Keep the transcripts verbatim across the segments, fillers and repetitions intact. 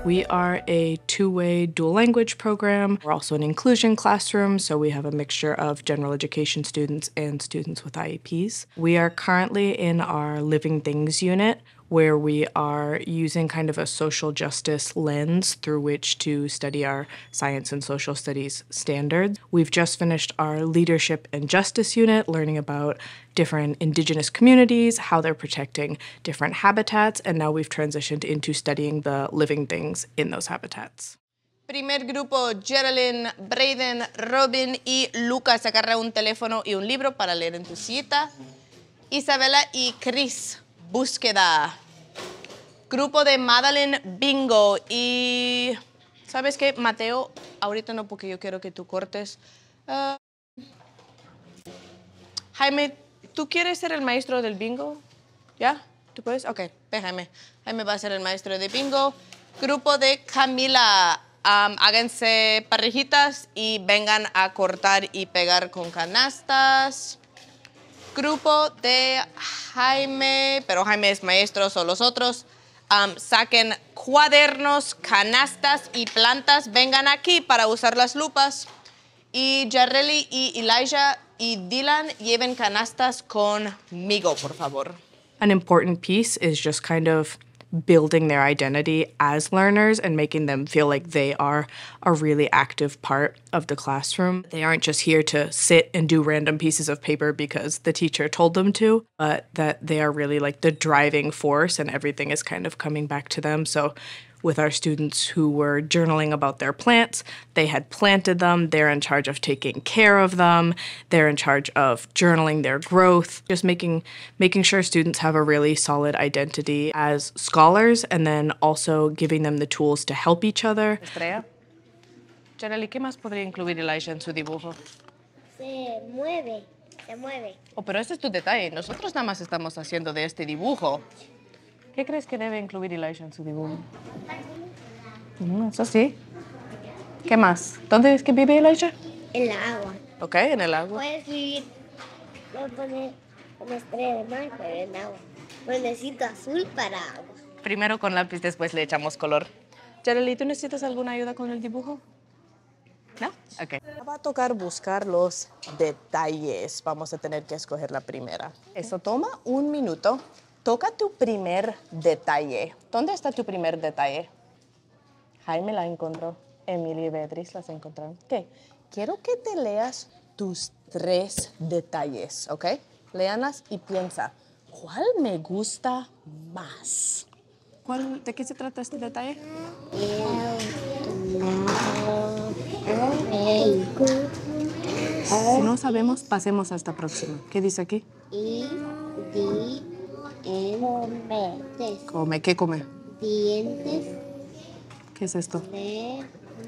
We are a two-way dual language program. We're also an inclusion classroom, so we have a mixture of general education students and students with I E Ps. We are currently in our Living Things unit, where we are using kind of a social justice lens through which to study our science and social studies standards. We've just finished our leadership and justice unit, learning about different indigenous communities, how they're protecting different habitats, and now we've transitioned into studying the living things in those habitats. Primer grupo, Geraldine, Braden, Robin y Lucas. Agarra un teléfono y un libro para leer en tu cita. Isabela y Chris, búsqueda. Grupo de Madeline, bingo. Y, ¿sabes qué? Mateo, ahorita no, porque yo quiero que tú cortes. Uh, Jaime, ¿tú quieres ser el maestro del bingo? ¿Ya? ¿Tú puedes? Ok, ve Jaime. Jaime va a ser el maestro de bingo. Grupo de Camila, um, háganse parejitas y vengan a cortar y pegar con canastas. Grupo de Jaime, pero Jaime es maestro, son los otros. Um, saquen cuadernos, canastas y plantas. Vengan aquí para usar las lupas. Y Jarrelly y Elijah y Dylan lleven canastas conmigo, por favor. An important piece is just kind of building their identity as learners and making them feel like they are a really active part of the classroom. They aren't just here to sit and do random pieces of paper because the teacher told them to, but that they are really like the driving force and everything is kind of coming back to them. So with our students who were journaling about their plants, they had planted them, they're in charge of taking care of them, they're in charge of journaling their growth, just making making sure students have a really solid identity as scholars and then also giving them the tools to help each other. Estrella, Charlie, ¿qué más podría incluir Elijah en su dibujo? Se mueve, se mueve. Oh, pero ese es tu detalle. Nosotros nada más estamos haciendo de este dibujo. ¿Qué crees que debe incluir Elijah en su dibujo? Mm, eso sí. ¿Qué más? ¿Dónde es que vive Elijah? En la agua. Ok, en el agua. Puedes vivir, puedes poner una estrella de mar, pero en agua. Pero necesito azul para agua. Primero con lápiz, después le echamos color. Charlie, ¿tú necesitas alguna ayuda con el dibujo? ¿No? Ok. Va a tocar buscar los detalles. Vamos a tener que escoger la primera. Eso toma un minuto. Toca tu primer detalle. ¿Dónde está tu primer detalle? Jaime la encontró. Emilia y Beatriz las encontraron. Ok. Quiero que te leas tus tres detalles, ¿ok? Léalas y piensa, ¿cuál me gusta más? ¿Cuál, ¿De qué se trata este detalle? Si no sabemos, pasemos a esta próxima. ¿Qué dice aquí? Y, di, Come. Come. ¿Qué come? Dientes. ¿Qué es esto? De...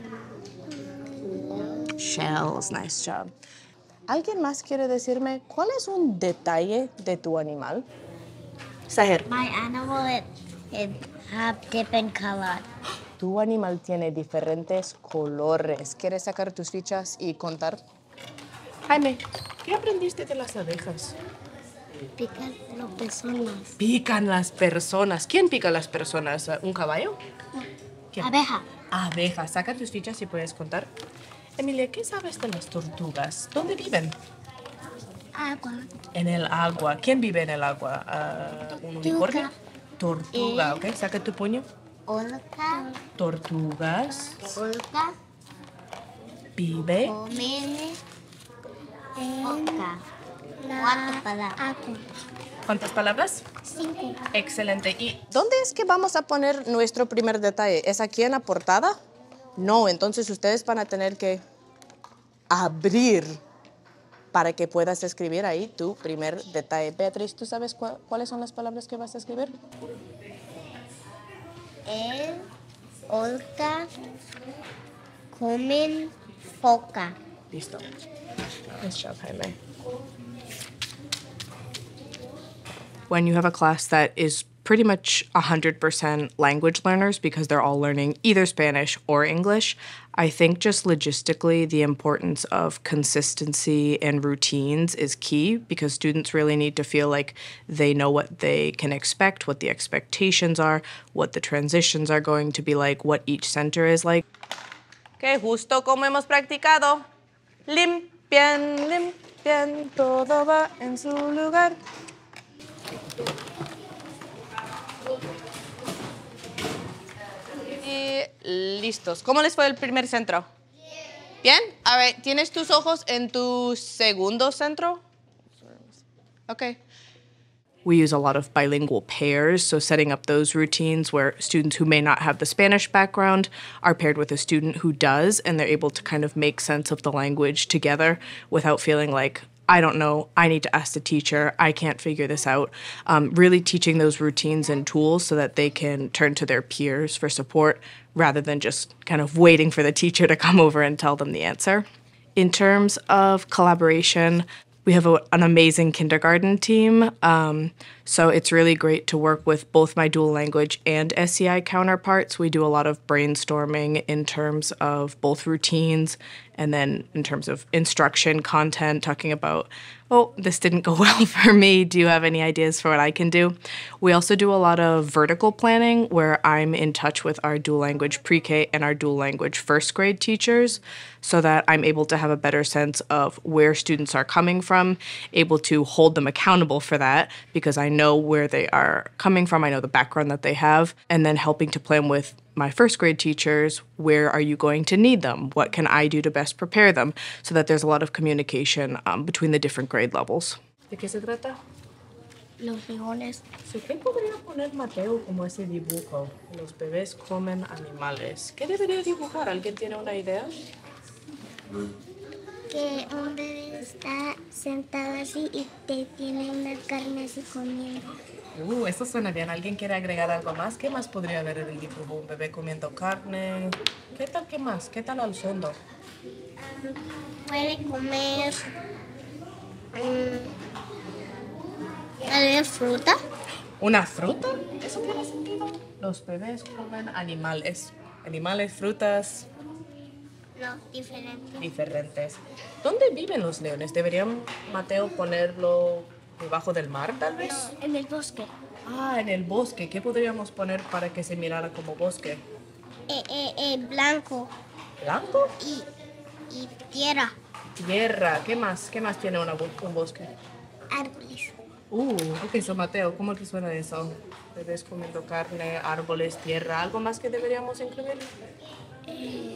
Shells. Nice job. ¿Alguien más quiere decirme cuál es un detalle de tu animal? Sahir. My animal it, it have different colors. Tu animal tiene diferentes colores. ¿Quieres sacar tus fichas y contar? Jaime, ¿qué aprendiste de las abejas? Pican las personas. Pican las personas. ¿Quién pica las personas? ¿Un caballo? ¿Quién? Abeja. Abeja. Saca tus fichas y puedes contar. Emilia, ¿qué sabes de las tortugas? ¿Dónde viven? Agua. En el agua. ¿Quién vive en el agua? Uh, ¿Un unicornio? Tortuga, ¿ok? Saca tu puño. Orca. Tortugas. Orca. Vive. Comen. Orca. Cuatro palabras. ¿Cuántas palabras? Cinco. Excelente. ¿Y dónde es que vamos a poner nuestro primer detalle? ¿Es aquí en la portada? No, entonces ustedes van a tener que abrir para que puedas escribir ahí tu primer detalle. Beatriz, ¿tú sabes cu cuáles son las palabras que vas a escribir? El, orca, comen, foca. Listo. Nice job, Jaime. When you have a class that is pretty much one hundred percent language learners because they're all learning either Spanish or English. I think just logistically, the importance of consistency and routines is key because students really need to feel like they know what they can expect, what the expectations are, what the transitions are going to be like, what each center is like. Que justo como hemos practicado. Limpian, limpian, todo va en su lugar. Y listos. ¿Cómo les fue el primer centro? Bien. A ver, ¿tienes tus ojos en tu segundo centro? Okay. We use a lot of bilingual pairs, so setting up those routines where students who may not have the Spanish background are paired with a student who does, and they're able to kind of make sense of the language together without feeling like, I don't know, I need to ask the teacher, I can't figure this out. Um, really teaching those routines and tools so that they can turn to their peers for support rather than just kind of waiting for the teacher to come over and tell them the answer. In terms of collaboration, we have a, an amazing kindergarten team, um, so it's really great to work with both my dual language and S C I counterparts. We do a lot of brainstorming in terms of both routines and then in terms of instruction, content, talking about, oh, this didn't go well for me. Do you have any ideas for what I can do? We also do a lot of vertical planning where I'm in touch with our dual language pre-K and our dual language first grade teachers so that I'm able to have a better sense of where students are coming from, able to hold them accountable for that because I know where they are coming from, I know the background that they have, and then helping to plan with my first grade teachers, where are you going to need them? What can I do to best prepare them? So that there's a lot of communication um, between the different grade levels. ¿De qué se trata? Los leones. So, ¿qué podría poner Mateo como ese dibujo? Los bebés comen animales. ¿Qué debería dibujar? ¿Alguien tiene una idea? Que un bebé está sentado así y te tiene una carne así comiendo. Uh, eso suena bien. ¿Alguien quiere agregar algo más? ¿Qué más podría haber en el dibujo? Un bebé comiendo carne. ¿Qué tal? ¿Qué más? ¿Qué tal al fondo? Um, puede comer um, tal vez fruta. ¿Una fruta? ¿Eso tiene sentido? Los bebés comen animales. Animales, frutas. No, diferente. Diferentes. ¿Dónde viven los leones? ¿Deberían, Mateo, ponerlo debajo del mar, tal vez? No, en el bosque. Ah, en el bosque. ¿Qué podríamos poner para que se mirara como bosque? Eh, eh, eh, blanco ¿Blanco? y, y tierra. Tierra. ¿Qué más? ¿Qué más tiene una bo- un bosque? Árboles. Uh, ok, so Mateo, ¿cómo te suena eso? Bebés comiendo carne, árboles, tierra. ¿Algo más que deberíamos incluir? Eh,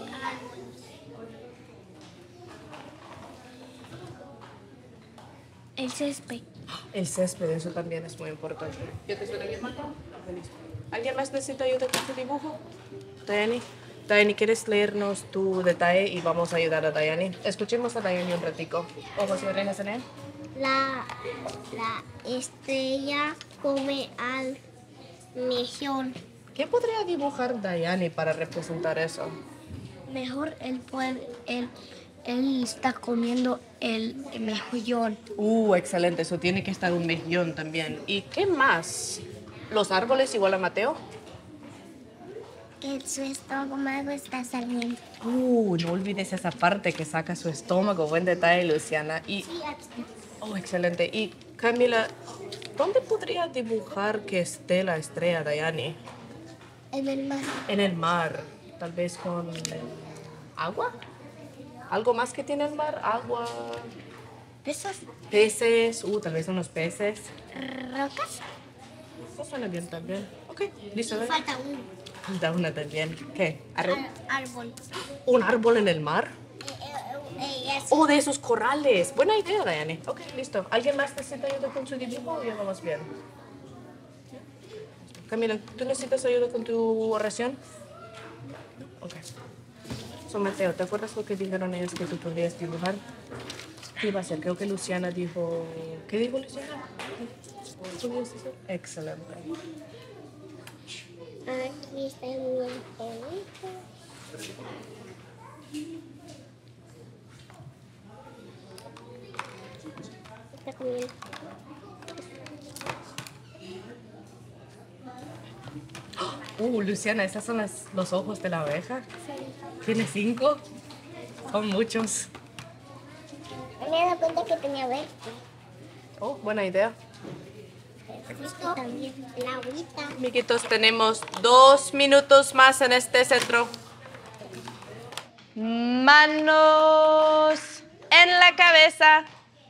el césped. El césped, eso también es muy importante. ¿Ya te suena bien, Mateo? Listo. ¿Alguien más necesita ayuda con tu dibujo? Dayani. Dayani, ¿quieres leernos tu detalle y vamos a ayudar a Dayani? Escuchemos a Dayani un ratico. Ojos y orejas en él. La, la estrella come al mejillón. ¿Qué podría dibujar Dayani para representar eso? Mejor él puede, él, él está comiendo el mejillón. Uh, excelente. Eso tiene que estar un mejillón también. ¿Y qué más? ¿Los árboles igual a Mateo? Que su estómago está saliendo. Uh, no olvides esa parte que saca su estómago. Buen detalle, Luciana. Y, Sí, aquí. oh, excelente. Y Camila, ¿dónde podría dibujar que esté la estrella, Dayani? En el mar. En el mar. Tal vez con agua. ¿Algo más que tiene el mar? Agua, Pesos, peces. Uh, tal vez unos peces. rocas. Eso suena bien también. Ok, listo. Y ¿ves? falta un Da una también. ¿Qué? Arre- ar- árbol. ¿Un árbol en el mar? Eh, eh, eh, eso. Oh, de esos corrales. Buena idea, Dayane. Ok, listo. ¿Alguien más necesita ayuda con su dibujo o ya vamos bien? Camila, ¿tú necesitas ayuda con tu oración? Ok. So, Mateo, ¿te acuerdas lo que dijeron ellos que tú podrías dibujar? ¿Qué iba a ser? Creo que Luciana dijo... ¿Qué dijo Luciana? ¿Podrías decir? Excelente. Aquí está el bonito. Está comiendo. Uh, Luciana, ¿esas son las, los ojos de la abeja? Sí. ¿Tiene cinco? Son muchos. Me he dado cuenta que tenía verde. Oh, buena idea. Esto también, la agüita. Amiguitos, tenemos dos minutos más en este centro. Manos en la cabeza.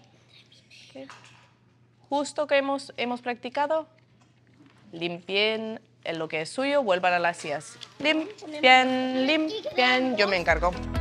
Justo que hemos, hemos practicado. Limpien en lo que es suyo, vuelvan a las sillas. Limpian, limpian. Yo me encargo.